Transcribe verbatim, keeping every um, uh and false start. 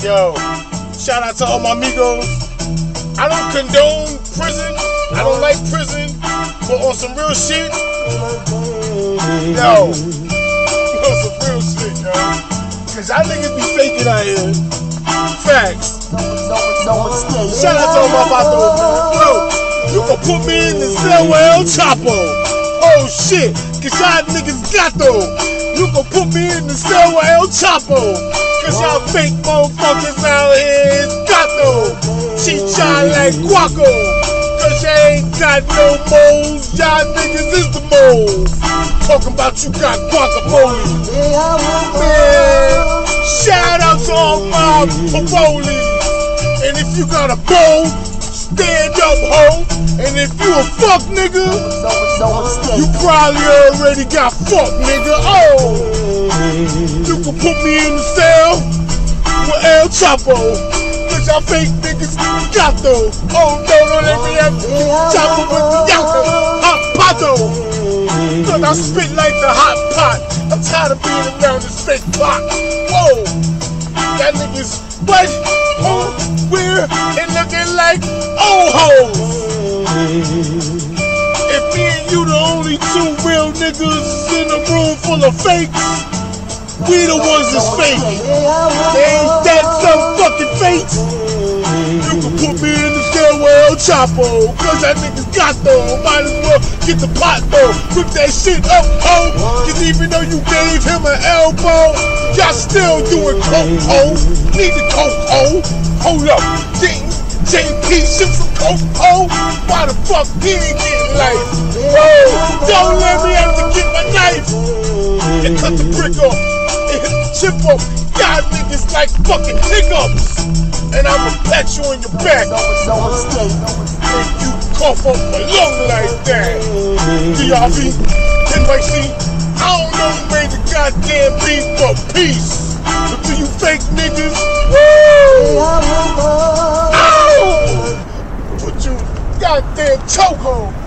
Yo, shout out to all my amigos. I don't condone prison. I don't like prison. But on some real shit, yo, on some real shit, yo. Cause y'all niggas be faking out here. Facts. Shout out to all my vatos, man. Yo, you can put me in the cell with El Chapo. Oh shit, cause y'all niggas gato. You can put me in the cell with El Chapo. Cause y'all fake motherfuckers out here is gato. Cheat y'all like guaco. Cause y'all ain't got no moles. Y'all niggas is the moles. Talking about you got guacamole. Man, shout out to all my parolees. And if you got a bowl, stand up, ho. And if you a fuck nigga, you probably already got fucked, nigga. Oh, you can put me in the cell with El Chapo. Cause y'all fake niggas got though. Oh no, don't let me have Chapo with the yapo. Hot pato. Cause I spit like the hot pot. I'm tired of being around this fake block. Whoa, that niggas what? Who? Where? And looking like old hoes. If me and you the only two real niggas in a room full of fakes, we the ones that's fake. Ain't that some fucking fakes? You can put me in the cell with El Chapo. Cause that nigga's got though. Might as well get the pot though. Rip that shit up, ho. Cause even though you gave him an elbow, y'all still doing coke, ho. Need the coke, ho. Hold up. J P shit from coke, ho. Why the fuck he ain't getting life? Whoa. Don't let me have to get my knife and cut the brick off and hit the chip off. Y'all niggas like fucking hiccups. And I'ma pat you on your back. If you cough up a lung like that. D R V, N Y C, I don't know who made the goddamn beat for peace. But to you fake niggas, woo! Ow! Put you goddamn chokehold.